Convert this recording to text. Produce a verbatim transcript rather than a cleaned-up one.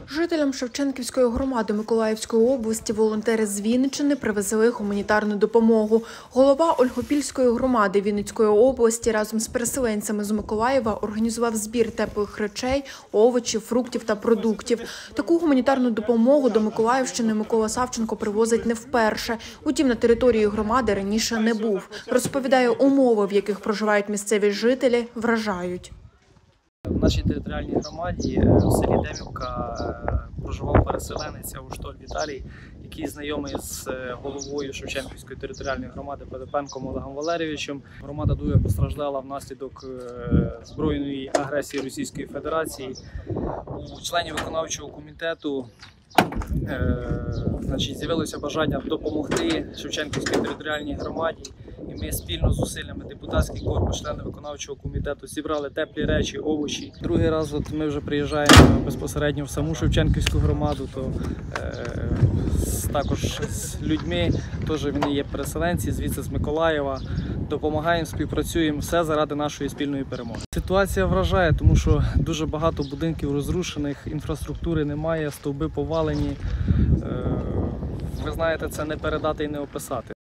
Жителям Шевченківської громади Миколаївської області волонтери з Вінниччини привезли гуманітарну допомогу. Голова Ольгопільської громади Вінницької області разом з переселенцями з Миколаєва організував збір теплих речей, овочів, фруктів та продуктів. Таку гуманітарну допомогу до Миколаївщини Микола Савченко привозить не вперше. Утім, на території громади раніше не був. Розповідає, умови, в яких проживають місцеві жителі, вражають. В нашій територіальній громаді в селі Демівка проживав переселенець Авуштоль Віталій, який знайомий з головою Шевченківської територіальної громади Пилипенком Олегом Валерійовичем. Громада дуже постраждала внаслідок збройної агресії Російської Федерації. У членів виконавчого комітету значить, з'явилося бажання допомогти Шевченківській територіальній громаді. І ми спільно з зусиллями депутатський корпус, члени виконавчого комітету зібрали теплі речі, овочі. Другий раз от ми вже приїжджаємо безпосередньо в саму Шевченківську громаду, то е, також з людьми, теж вони є переселенці, звідси з Миколаєва. Допомагаємо, співпрацюємо, все заради нашої спільної перемоги. Ситуація вражає, тому що дуже багато будинків розрушених, інфраструктури немає, стовби повалені. Е, ви знаєте, це не передати і не описати.